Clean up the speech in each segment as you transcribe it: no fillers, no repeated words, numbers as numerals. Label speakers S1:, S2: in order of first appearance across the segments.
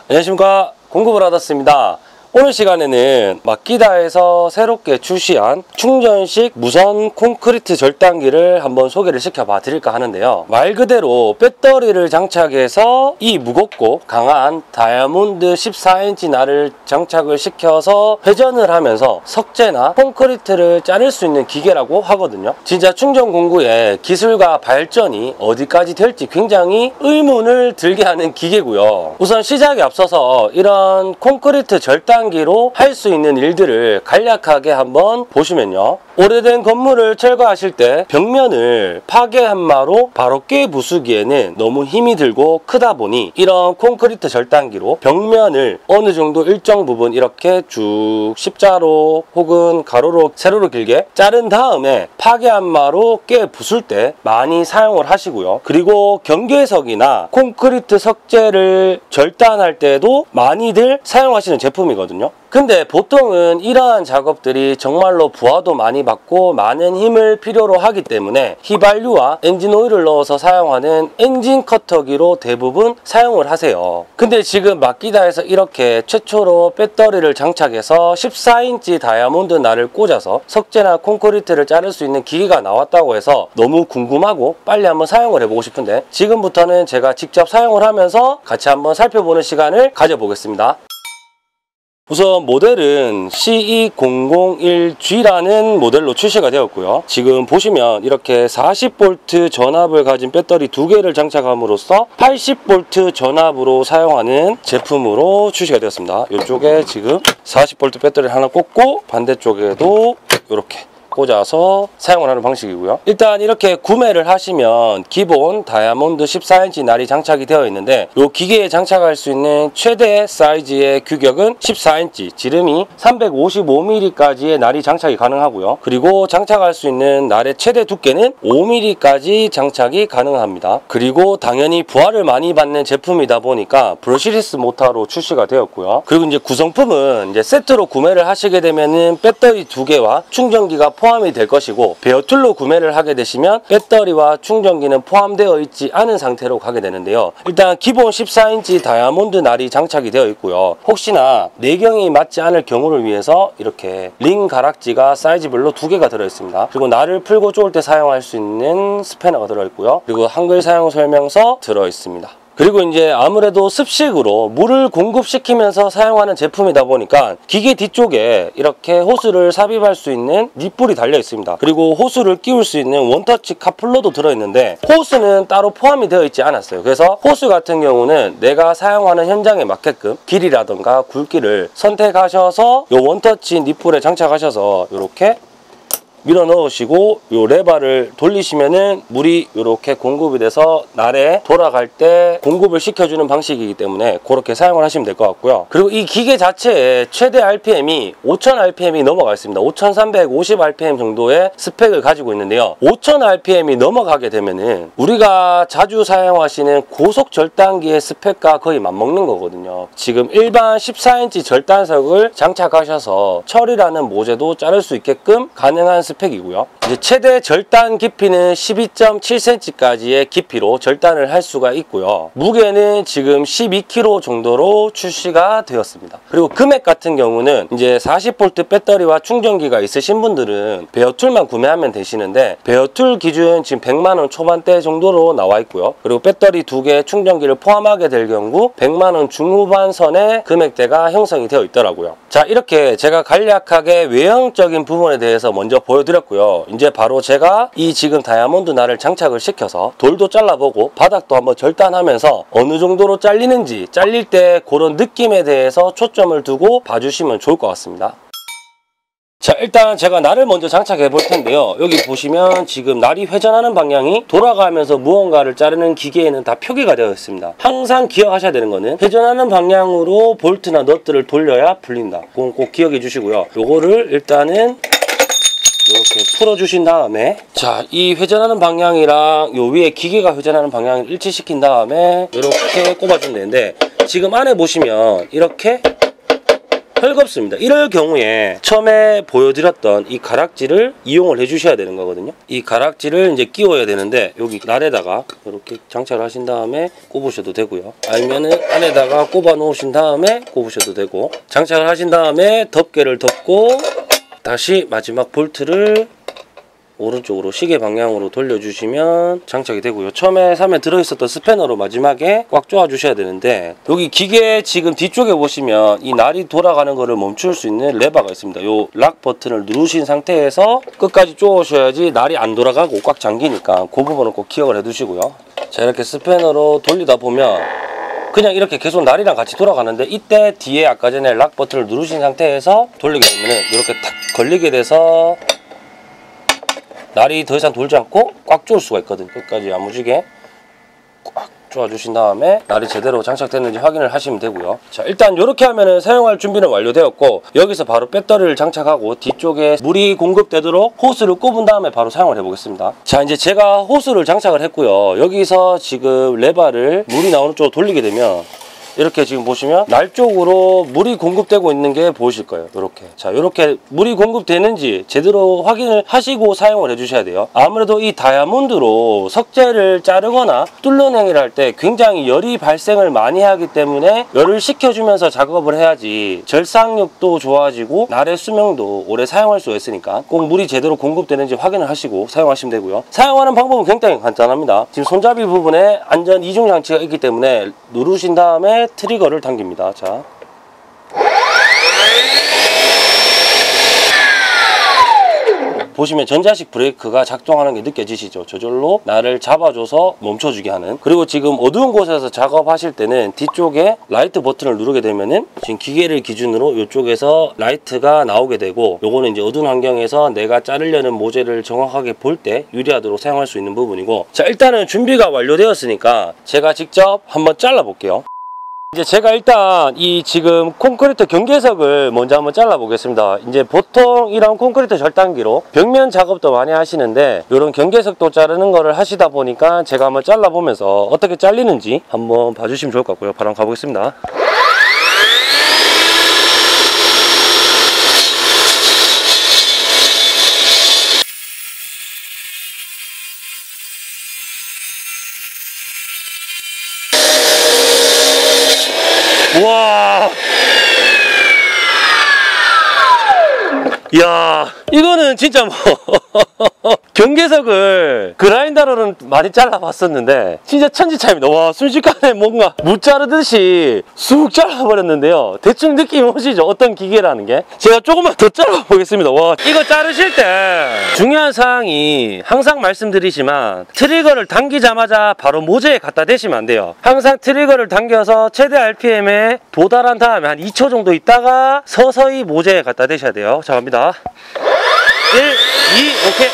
S1: 안녕하십니까, 공구브라더스입니다. 오늘 시간에는 마키다에서 새롭게 출시한 충전식 무선 콘크리트 절단기를 한번 소개를 시켜봐 드릴까 하는데요. 말 그대로 배터리를 장착해서 이 무겁고 강한 다이아몬드 14인치 날을 장착을 시켜서 회전을 하면서 석재나 콘크리트를 자를 수 있는 기계라고 하거든요. 진짜 충전 공구의 기술과 발전이 어디까지 될지 굉장히 의문을 들게 하는 기계고요. 우선 시작에 앞서서 이런 콘크리트 절단기로 할 수 있는 일들을 간략하게 한번 보시면요. 오래된 건물을 철거하실 때 벽면을 파괴 한마로 바로 깨부수기에는 너무 힘이 들고 크다 보니 이런 콘크리트 절단기로 벽면을 어느 정도 일정 부분 이렇게 쭉 십자로 혹은 가로로 세로로 길게 자른 다음에 파괴 한마로 깨부술 때 많이 사용을 하시고요. 그리고 경계석이나 콘크리트 석재를 절단할 때도 많이들 사용하시는 제품이거든요. 근데 보통은 이러한 작업들이 정말로 부하도 많이 받고 많은 힘을 필요로 하기 때문에 휘발유와 엔진 오일을 넣어서 사용하는 엔진 커터기로 대부분 사용을 하세요. 근데 지금 마키다에서 이렇게 최초로 배터리를 장착해서 14인치 다이아몬드 날을 꽂아서 석재나 콘크리트를 자를 수 있는 기계가 나왔다고 해서 너무 궁금하고 빨리 한번 사용을 해보고 싶은데, 지금부터는 제가 직접 사용을 하면서 같이 한번 살펴보는 시간을 가져보겠습니다. 우선 모델은 CE001G라는 모델로 출시가 되었고요. 지금 보시면 이렇게 40V 전압을 가진 배터리 2개를 장착함으로써 80V 전압으로 사용하는 제품으로 출시가 되었습니다. 이쪽에 지금 40V 배터리를 하나 꽂고 반대쪽에도 이렇게 꽂아서 사용을 하는 방식이고요. 일단 이렇게 구매를 하시면 기본 다이아몬드 14인치 날이 장착이 되어 있는데, 이 기계에 장착할 수 있는 최대 사이즈의 규격은 14인치, 지름이 355mm까지의 날이 장착이 가능하고요. 그리고 장착할 수 있는 날의 최대 두께는 5mm까지 장착이 가능합니다. 그리고 당연히 부하를 많이 받는 제품이다 보니까 브러시리스 모터로 출시가 되었고요. 그리고 이제 구성품은 이제 세트로 구매를 하시게 되면은 배터리 2개와 충전기가 포함이 될 것이고, 베어툴로 구매를 하게 되시면 배터리와 충전기는 포함되어 있지 않은 상태로 가게 되는데요. 일단 기본 14인치 다이아몬드 날이 장착이 되어 있고요. 혹시나 내경이 맞지 않을 경우를 위해서 이렇게 링 가락지가 사이즈별로 2개가 들어있습니다. 그리고 날을 풀고 쪼을 때 사용할 수 있는 스패너가 들어있고요. 그리고 한글 사용 설명서 들어있습니다. 그리고 이제 아무래도 습식으로 물을 공급시키면서 사용하는 제품이다 보니까 기계 뒤쪽에 이렇게 호스를 삽입할 수 있는 닛불이 달려 있습니다. 그리고 호스를 끼울 수 있는 원터치 카플러도 들어있는데 호스는 따로 포함이 되어 있지 않았어요. 그래서 호스 같은 경우는 내가 사용하는 현장에 맞게끔 길이라던가 굵기를 선택하셔서 이 원터치 닛불에 장착하셔서 이렇게 밀어 넣으시고 요 레버를 돌리시면은 물이 이렇게 공급이 돼서 날에 돌아갈 때 공급을 시켜주는 방식이기 때문에 그렇게 사용을 하시면 될 것 같고요. 그리고 이 기계 자체의 최대 RPM이 5000rpm이 넘어가 있습니다. 5350rpm 정도의 스펙을 가지고 있는데요. 5000rpm이 넘어가게 되면은 우리가 자주 사용하시는 고속 절단기의 스펙과 거의 맞먹는 거거든요. 지금 일반 14인치 절단석을 장착하셔서 철이라는 모재도 자를 수 있게끔 가능한 스펙이고요. 이제 최대 절단 깊이는 12.7cm까지의 깊이로 절단을 할 수가 있고요. 무게는 지금 12kg 정도로 출시가 되었습니다. 그리고 금액 같은 경우는 이제 40V 배터리와 충전기가 있으신 분들은 베어툴만 구매하면 되시는데, 베어툴 기준 지금 100만원 초반대 정도로 나와 있고요. 그리고 배터리 2개 충전기를 포함하게 될 경우 100만원 중후반 선의 금액대가 형성이 되어 있더라고요. 자, 이렇게 제가 간략하게 외형적인 부분에 대해서 먼저 보여드렸고요. 이제 바로 제가 이 지금 다이아몬드 날을 장착을 시켜서 돌도 잘라보고 바닥도 한번 절단하면서 어느 정도로 잘리는지, 잘릴 때 그런 느낌에 대해서 초점을 두고 봐주시면 좋을 것 같습니다. 자, 일단 제가 날을 먼저 장착해 볼 텐데요. 여기 보시면 지금 날이 회전하는 방향이 돌아가면서 무언가를 자르는 기계에는 다 표기가 되어 있습니다. 항상 기억하셔야 되는 거는 회전하는 방향으로 볼트나 너트를 돌려야 풀린다. 그건 꼭 기억해 주시고요. 요거를 일단은 이렇게 풀어주신 다음에, 자, 이 회전하는 방향이랑 요 위에 기계가 회전하는 방향을 일치시킨 다음에 이렇게 꼽아주면 되는데, 지금 안에 보시면 이렇게 헐겁습니다. 이럴 경우에 처음에 보여드렸던 이 가락지를 이용을 해주셔야 되는 거거든요. 이 가락지를 이제 끼워야 되는데 여기 날에다가 이렇게 장착을 하신 다음에 꼽으셔도 되고요. 아니면은 안에다가 꼽아 놓으신 다음에 꼽으셔도 되고, 장착을 하신 다음에 덮개를 덮고 다시 마지막 볼트를 오른쪽으로 시계 방향으로 돌려주시면 장착이 되고요. 처음에 사면 들어있었던 스패너로 마지막에 꽉 조아 주셔야 되는데, 여기 기계 지금 뒤쪽에 보시면 이 날이 돌아가는 거를 멈출 수 있는 레버가 있습니다. 요 락 버튼을 누르신 상태에서 끝까지 조으셔야지 날이 안 돌아가고 꽉 잠기니까 그 부분은 꼭 기억을 해 두시고요. 자, 이렇게 스패너로 돌리다 보면 그냥 이렇게 계속 날이랑 같이 돌아가는데, 이때 뒤에 아까 전에 락 버튼을 누르신 상태에서 돌리게 되면 이렇게 탁 걸리게 돼서 날이 더 이상 돌지 않고 꽉 조을 수가 있거든요. 끝까지 야무지게 꽉 조아주신 다음에 날이 제대로 장착됐는지 확인을 하시면 되고요. 자, 일단 이렇게 하면은 사용할 준비는 완료되었고, 여기서 바로 배터리를 장착하고 뒤쪽에 물이 공급되도록 호스를 꼽은 다음에 바로 사용을 해보겠습니다. 자, 이제 제가 호스를 장착을 했고요. 여기서 지금 레바를 물이 나오는 쪽으로 돌리게 되면 이렇게 지금 보시면 날 쪽으로 물이 공급되고 있는 게 보이실 거예요. 이렇게. 자, 이렇게 물이 공급되는지 제대로 확인을 하시고 사용을 해주셔야 돼요. 아무래도 이 다이아몬드로 석재를 자르거나 뚫는 행위를 할 때 굉장히 열이 발생을 많이 하기 때문에 열을 식혀주면서 작업을 해야지 절삭력도 좋아지고 날의 수명도 오래 사용할 수가 있으니까 꼭 물이 제대로 공급되는지 확인을 하시고 사용하시면 되고요. 사용하는 방법은 굉장히 간단합니다. 지금 손잡이 부분에 안전 이중 장치가 있기 때문에 누르신 다음에 트리거를 당깁니다. 자, 보시면 전자식 브레이크가 작동하는 게 느껴지시죠? 저절로 나를 잡아줘서 멈춰주게 하는. 그리고 지금 어두운 곳에서 작업하실 때는 뒤쪽에 라이트 버튼을 누르게 되면은 지금 기계를 기준으로 이쪽에서 라이트가 나오게 되고, 요거는 이제 어두운 환경에서 내가 자르려는 모재를 정확하게 볼 때 유리하도록 사용할 수 있는 부분이고, 자, 일단은 준비가 완료되었으니까 제가 직접 한번 잘라 볼게요. 이제 제가 일단 이 지금 콘크리트 경계석을 먼저 한번 잘라 보겠습니다. 이제 보통 이런 콘크리트 절단기로 벽면 작업도 많이 하시는데, 이런 경계석도 자르는 거를 하시다 보니까 제가 한번 잘라 보면서 어떻게 잘리는지 한번 봐주시면 좋을 것 같고요. 바로 한번 가보겠습니다. 우와, 이야, 이거는 진짜 뭐 경계석을 그라인더로는 많이 잘라봤었는데 진짜 천지차입니다. 와, 순식간에 뭔가 무 자르듯이 쑥 잘라버렸는데요. 대충 느낌 오시죠? 어떤 기계라는 게. 제가 조금만 더 잘라보겠습니다. 와, 이거 자르실 때 중요한 사항이 항상 말씀드리지만, 트리거를 당기자마자 바로 모재에 갖다 대시면 안 돼요. 항상 트리거를 당겨서 최대 RPM에 도달한 다음에 한 2초 정도 있다가 서서히 모재에 갖다 대셔야 돼요. 자, 갑니다. 1, 2, 오케이.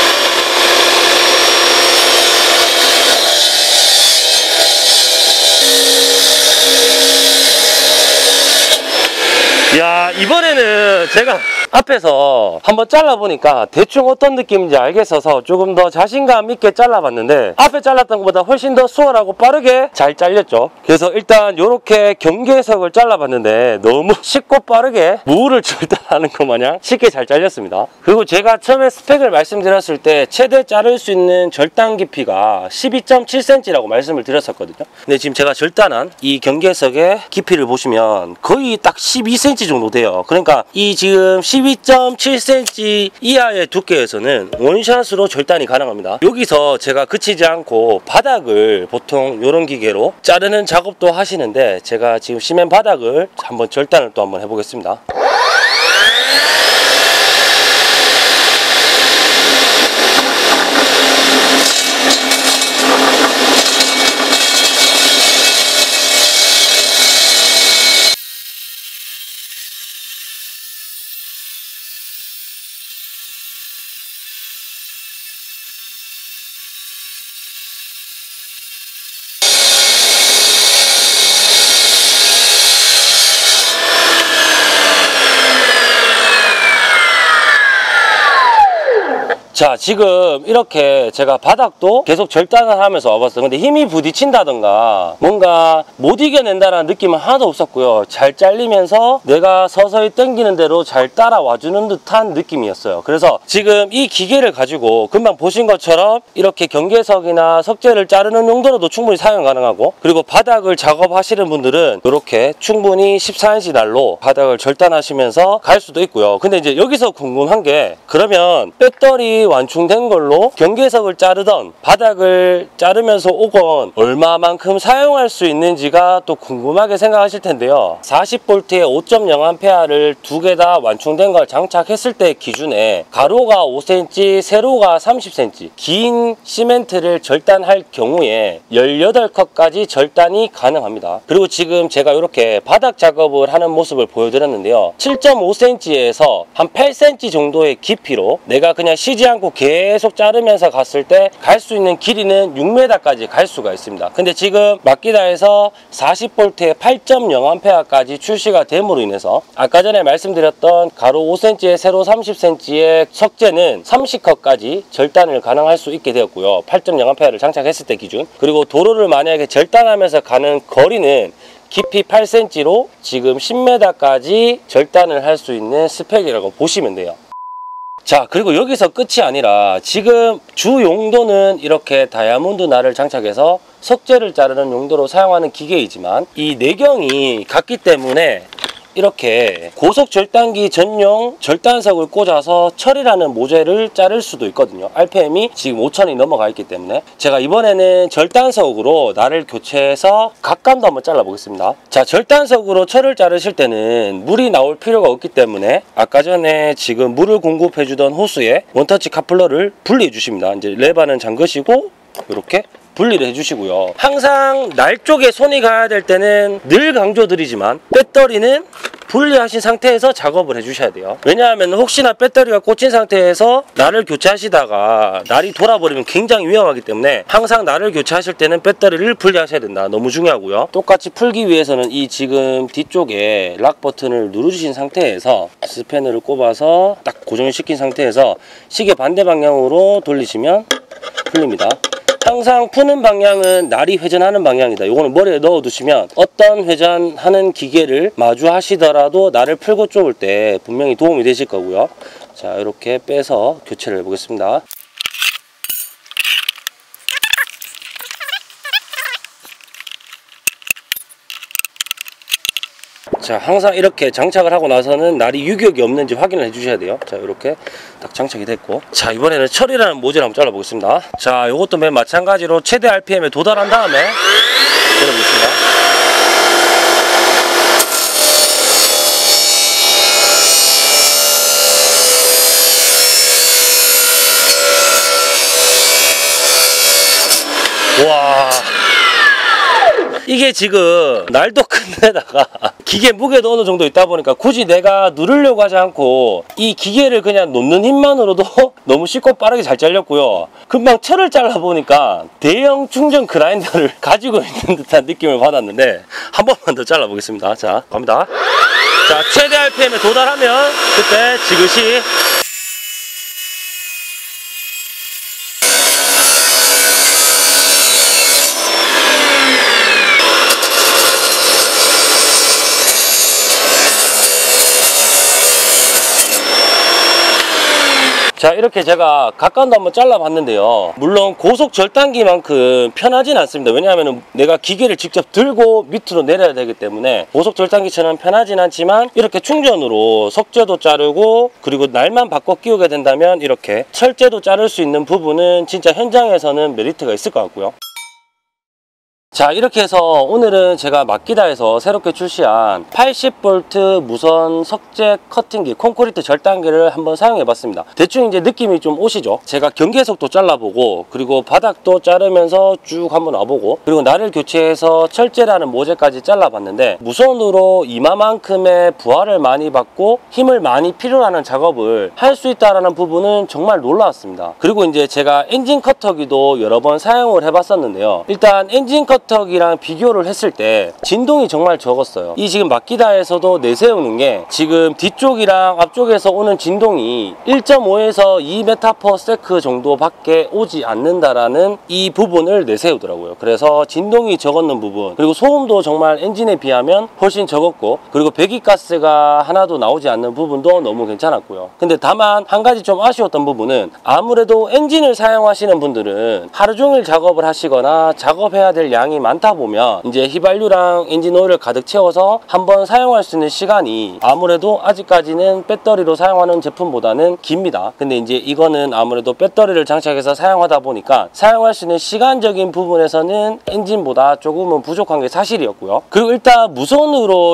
S1: 야, 이번에는 제가 앞에서 한번 잘라보니까 대충 어떤 느낌인지 알겠어서 조금 더 자신감 있게 잘라봤는데, 앞에 잘랐던 것보다 훨씬 더 수월하고 빠르게 잘 잘렸죠. 그래서 일단 이렇게 경계석을 잘라봤는데 너무 쉽고 빠르게 무를 절단하는 것 마냥 쉽게 잘 잘렸습니다. 그리고 제가 처음에 스펙을 말씀드렸을 때 최대 자를 수 있는 절단 깊이가 12.7cm라고 말씀을 드렸었거든요. 근데 지금 제가 절단한 이 경계석의 깊이를 보시면 거의 딱 12cm 정도 돼요. 그러니까 이 지금 12.7cm 이하의 두께에서는 원샷으로 절단이 가능합니다. 여기서 제가 그치지 않고 바닥을 보통 이런 기계로 자르는 작업도 하시는데, 제가 지금 시멘 바닥을 한번 절단을 또 한번 해보겠습니다. 자, 지금 이렇게 제가 바닥도 계속 절단을 하면서 와봤어요. 근데 힘이 부딪힌다던가 뭔가 못 이겨낸다라는 느낌은 하나도 없었고요. 잘 잘리면서 내가 서서히 당기는 대로 잘 따라와주는 듯한 느낌이었어요. 그래서 지금 이 기계를 가지고 금방 보신 것처럼 이렇게 경계석이나 석재를 자르는 용도로도 충분히 사용 가능하고, 그리고 바닥을 작업하시는 분들은 이렇게 충분히 14인치 날로 바닥을 절단하시면서 갈 수도 있고요. 근데 이제 여기서 궁금한 게, 그러면 배터리 완충된 걸로 경계석을 자르던 바닥을 자르면서 오건 얼마만큼 사용할 수 있는지가 또 궁금하게 생각하실 텐데요. 40V에 5.0A를 두 개 다 완충된 걸 장착했을 때 기준에 가로가 5cm, 세로가 30cm 긴 시멘트를 절단할 경우에 18컷까지 절단이 가능합니다. 그리고 지금 제가 이렇게 바닥 작업을 하는 모습을 보여드렸는데요. 7.5cm에서 한 8cm 정도의 깊이로 내가 그냥 쉬지 않고 계속 자르면서 갔을 때 갈 수 있는 길이는 6m까지 갈 수가 있습니다. 근데 지금 마키다에서 40V에 8.0A까지 출시가 됨으로 인해서 아까 전에 말씀드렸던 가로 5cm에 세로 30cm의 석재는 30컷까지 절단을 가능할 수 있게 되었고요. 8.0A를 장착했을 때 기준. 그리고 도로를 만약에 절단하면서 가는 거리는 깊이 8cm로 지금 10m까지 절단을 할 수 있는 스펙이라고 보시면 돼요. 자, 그리고 여기서 끝이 아니라 지금 주 용도는 이렇게 다이아몬드 날을 장착해서 석재를 자르는 용도로 사용하는 기계이지만 이 내경이 같기 때문에 이렇게 고속 절단기 전용 절단석을 꽂아서 철이라는 모재를 자를 수도 있거든요. RPM이 지금 5000이 넘어가 있기 때문에 제가 이번에는 절단석으로 날을 교체해서 각감도 한번 잘라 보겠습니다. 자, 절단석으로 철을 자르실 때는 물이 나올 필요가 없기 때문에 아까 전에 지금 물을 공급해 주던 호스에 원터치 카플러를 분리해 주십니다. 이제 레바는 잠그시고 이렇게 분리를 해주시고요. 항상 날 쪽에 손이 가야 될 때는 늘 강조드리지만 배터리는 분리하신 상태에서 작업을 해주셔야 돼요. 왜냐하면 혹시나 배터리가 꽂힌 상태에서 날을 교체하시다가 날이 돌아버리면 굉장히 위험하기 때문에 항상 날을 교체하실 때는 배터리를 분리하셔야 된다. 너무 중요하고요. 똑같이 풀기 위해서는 이 지금 뒤쪽에 락 버튼을 누르신 상태에서 스패너를 꼽아서 딱 고정시킨 상태에서 시계 반대 방향으로 돌리시면 풀립니다. 항상 푸는 방향은 날이 회전하는 방향이다. 이거는 머리에 넣어 두시면 어떤 회전하는 기계를 마주 하시더라도 날을 풀고 좁을 때 분명히 도움이 되실 거고요. 자, 이렇게 빼서 교체를 해보겠습니다. 자, 항상 이렇게 장착을 하고 나서는 날이 유격이 없는지 확인을 해 주셔야 돼요. 자, 이렇게 딱 장착이 됐고, 자, 이번에는 철이라는 모재를 한번 잘라 보겠습니다. 자, 이것도 맨 마찬가지로 최대 RPM에 도달한 다음에 잘라보겠습니다. 와, 이게 지금 날도 큰 데다가 기계 무게도 어느 정도 있다 보니까 굳이 내가 누르려고 하지 않고 이 기계를 그냥 놓는 힘만으로도 너무 쉽고 빠르게 잘 잘렸고요. 금방 철을 잘라보니까 대형 충전 그라인더를 가지고 있는 듯한 느낌을 받았는데 한 번만 더 잘라보겠습니다. 자, 갑니다. 자, 최대 RPM에 도달하면 그때 지그시 자, 이렇게 제가 각간도 한번 잘라봤는데요. 물론 고속 절단기만큼 편하진 않습니다. 왜냐하면 내가 기계를 직접 들고 밑으로 내려야 되기 때문에 고속 절단기처럼 편하진 않지만 이렇게 충전으로 석재도 자르고 그리고 날만 바꿔 끼우게 된다면 이렇게 철재도 자를 수 있는 부분은 진짜 현장에서는 메리트가 있을 것 같고요. 자, 이렇게 해서 오늘은 제가 마키다에서 새롭게 출시한 80V 무선 석재 커팅기 콘크리트 절단기를 한번 사용해 봤습니다. 대충 이제 느낌이 좀 오시죠? 제가 경계석도 잘라보고 그리고 바닥도 자르면서 쭉 한번 와보고 그리고 날을 교체해서 철재라는 모재까지 잘라봤는데 무선으로 이마만큼의 부하를 많이 받고 힘을 많이 필요로 하는 작업을 할 수 있다는 부분은 정말 놀라웠습니다. 그리고 이제 제가 엔진 커터기도 여러 번 사용을 해봤었는데요. 일단 엔진 커터 커터기랑 비교를 했을 때 진동이 정말 적었어요. 이 지금 마키다에서도 내세우는 게 지금 뒤쪽이랑 앞쪽에서 오는 진동이 1.5에서 2m/s 정도밖에 오지 않는다라는 이 부분을 내세우더라고요. 그래서 진동이 적었는 부분, 그리고 소음도 정말 엔진에 비하면 훨씬 적었고, 그리고 배기가스가 하나도 나오지 않는 부분도 너무 괜찮았고요. 근데 다만 한 가지 좀 아쉬웠던 부분은, 아무래도 엔진을 사용하시는 분들은 하루 종일 작업을 하시거나 작업해야 될 양이 많다 보면 이제 휘발유랑 엔진 오일을 가득 채워서 한번 사용할 수 있는 시간이 아무래도 아직까지는 배터리로 사용하는 제품보다는 깁니다. 근데 이제 이거는 아무래도 배터리를 장착해서 사용하다 보니까 사용할 수 있는 시간적인 부분에서는 엔진보다 조금은 부족한 게 사실이었고요. 그리고 일단 무선으로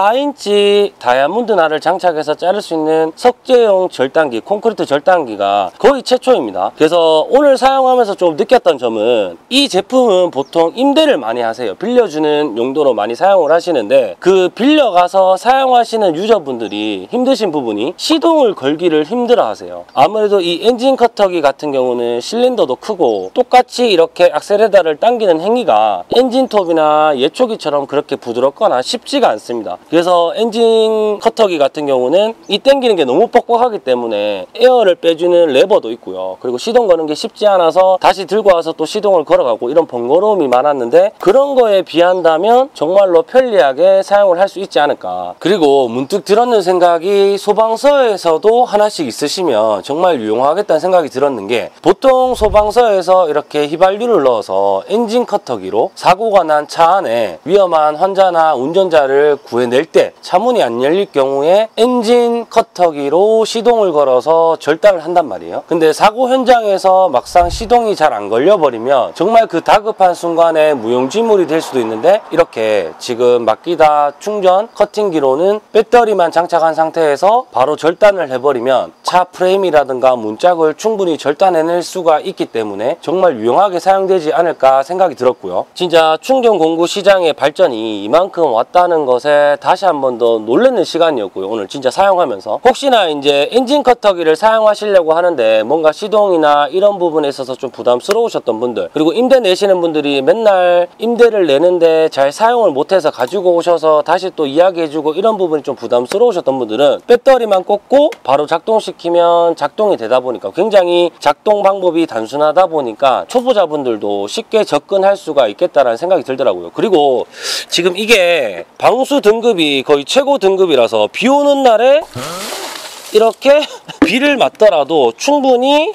S1: 14인치 다이아몬드 날을 장착해서 자를 수 있는 석재용 절단기, 콘크리트 절단기가 거의 최초입니다. 그래서 오늘 사용하면서 좀 느꼈던 점은, 이 제품은 보통 임대를 많이 하세요. 빌려주는 용도로 많이 사용을 하시는데, 그 빌려가서 사용하시는 유저분들이 힘드신 부분이 시동을 걸기를 힘들어 하세요. 아무래도 이 엔진 커터기 같은 경우는 실린더도 크고 똑같이 이렇게 악셀레다를 당기는 행위가 엔진톱이나 예초기처럼 그렇게 부드럽거나 쉽지가 않습니다. 그래서 엔진 커터기 같은 경우는 이 당기는 게 너무 뻑뻑하기 때문에 에어를 빼주는 레버도 있고요. 그리고 시동 거는 게 쉽지 않아서 다시 들고 와서 또 시동을 걸어가고 이런 번거로움이 많았는데, 그런 거에 비한다면 정말로 편리하게 사용을 할 수 있지 않을까. 그리고 문득 들었는 생각이, 소방서에서도 하나씩 있으시면 정말 유용하겠다는 생각이 들었는 게, 보통 소방서에서 이렇게 휘발유를 넣어서 엔진 커터기로 사고가 난 차 안에 위험한 환자나 운전자를 구해낼 때 차문이 안 열릴 경우에 엔진 커터기로 시동을 걸어서 절단을 한단 말이에요. 근데 사고 현장에서 막상 시동이 잘 안 걸려버리면 정말 그 다급한 순간에 무용지물이 될 수도 있는데, 이렇게 지금 마키다 충전 커팅기로는 배터리만 장착한 상태에서 바로 절단을 해버리면 차 프레임이라든가 문짝을 충분히 절단해낼 수가 있기 때문에 정말 유용하게 사용되지 않을까 생각이 들었고요. 진짜 충전 공구 시장의 발전이 이만큼 왔다는 것에 다시 한 번 더 놀라는 시간이었고요. 오늘 진짜 사용하면서, 혹시나 이제 엔진 커터기를 사용하시려고 하는데 뭔가 시동이나 이런 부분에 있어서 좀 부담스러우셨던 분들, 그리고 임대 내시는 분들이 맨날 임대를 내는데 잘 사용을 못해서 가지고 오셔서 다시 또 이야기해주고 이런 부분이 좀 부담스러우셨던 분들은 배터리만 꽂고 바로 작동시키면 작동이 되다 보니까, 굉장히 작동 방법이 단순하다 보니까 초보자분들도 쉽게 접근할 수가 있겠다라는 생각이 들더라고요. 그리고 지금 이게 방수 등급이 거의 최고 등급이라서 비 오는 날에 이렇게 비를 맞더라도 충분히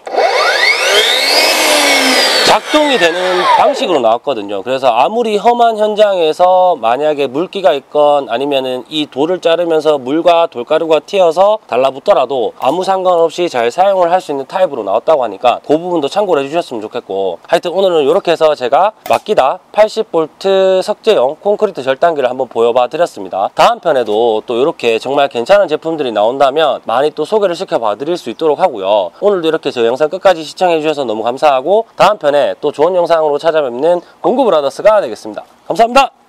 S1: 작동이 되는 방식으로 나왔거든요. 그래서 아무리 험한 현장에서 만약에 물기가 있건 아니면은 이 돌을 자르면서 물과 돌가루가 튀어서 달라붙더라도 아무 상관없이 잘 사용을 할 수 있는 타입으로 나왔다고 하니까 그 부분도 참고를 해주셨으면 좋겠고, 하여튼 오늘은 이렇게 해서 제가 마키다 80V 석재용 콘크리트 절단기를 한번 보여봐 드렸습니다. 다음 편에도 또 이렇게 정말 괜찮은 제품들이 나온다면 많이 또 소개를 시켜봐 드릴 수 있도록 하고요. 오늘도 이렇게 제 영상 끝까지 시청해 주셔서 너무 감사하고, 다음 편에 또 좋은 영상으로 찾아뵙는 공구브라더스가 되겠습니다. 감사합니다.